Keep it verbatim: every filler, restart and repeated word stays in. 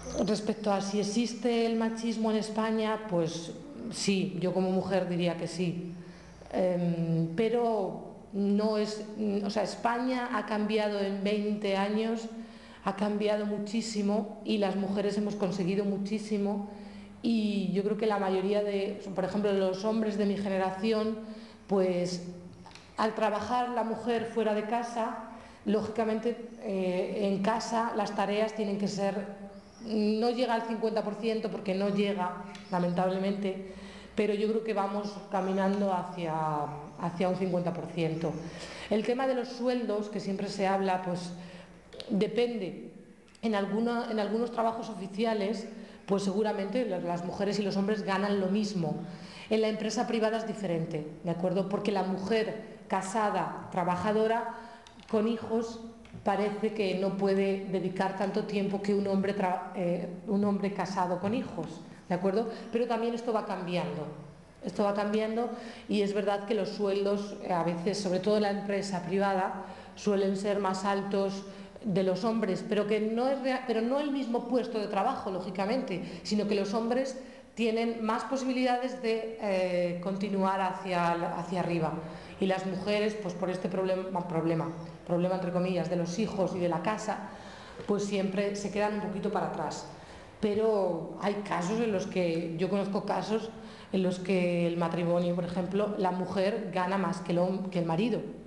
Respecto a si existe el machismo en España, pues sí, yo como mujer diría que sí. Eh, pero no es, o sea, España ha cambiado en veinte años, ha cambiado muchísimo y las mujeres hemos conseguido muchísimo, y yo creo que la mayoría de, por ejemplo, los hombres de mi generación, pues al trabajar la mujer fuera de casa, lógicamente eh, en casa las tareas tienen que ser, no llega al cincuenta por ciento porque no llega, lamentablemente, pero yo creo que vamos caminando hacia, hacia un cincuenta por ciento. El tema de los sueldos, que siempre se habla, pues depende. En, alguna, en algunos trabajos oficiales, pues seguramente las mujeres y los hombres ganan lo mismo. En la empresa privada es diferente, ¿de acuerdo? Porque la mujer casada, trabajadora, con hijos, parece que no puede dedicar tanto tiempo que un hombre, eh, un hombre casado con hijos, ¿de acuerdo? Pero también esto va cambiando, esto va cambiando y es verdad que los sueldos, a veces, sobre todo en la empresa privada, suelen ser más altos de los hombres, pero que no es real, pero no el mismo puesto de trabajo, lógicamente, sino que los hombres tienen más posibilidades de eh, continuar hacia, hacia arriba, y las mujeres, pues por este problema, problema, problema entre comillas, de los hijos y de la casa, pues siempre se quedan un poquito para atrás. Pero hay casos en los que, yo conozco casos en los que el matrimonio, por ejemplo, la mujer gana más que el, que el marido.